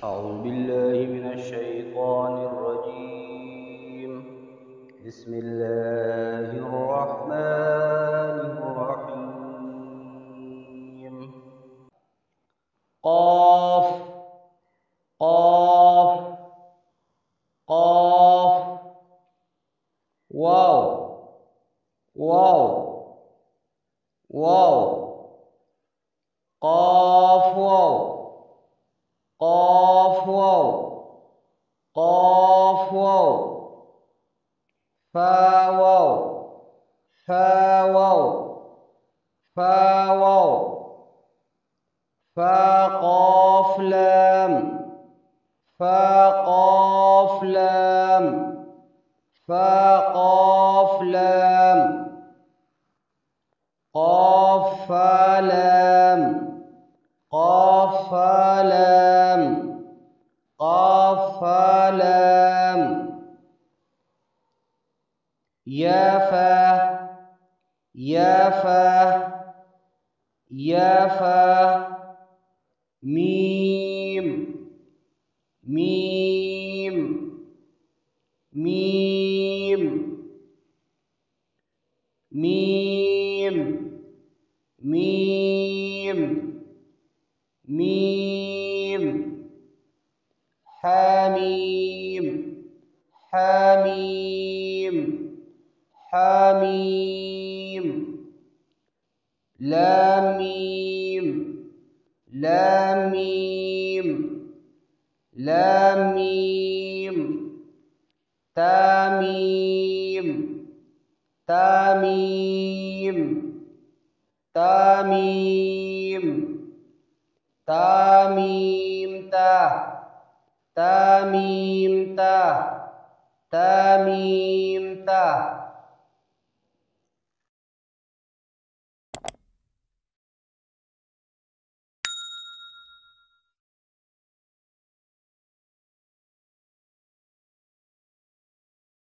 أعوذ بالله من الشيطان الرجيم. بسم الله الرحمن الرحيم. قاف قاف قاف واو واو واو قاف واو قاف واو قاف واو فا واو فا واو فا واو فا قاف لام فا قاف لام فا قاف لام قاف فا لام قاف فا لام قاف فا لام يا فا يا فا يا فا ميم ميم ميم ميم ميم ميم حميم حميم حميم لام ميم لام ميم لام ميم تاميم تاميم تاميم تاميم تا تاميم تا تاميم تا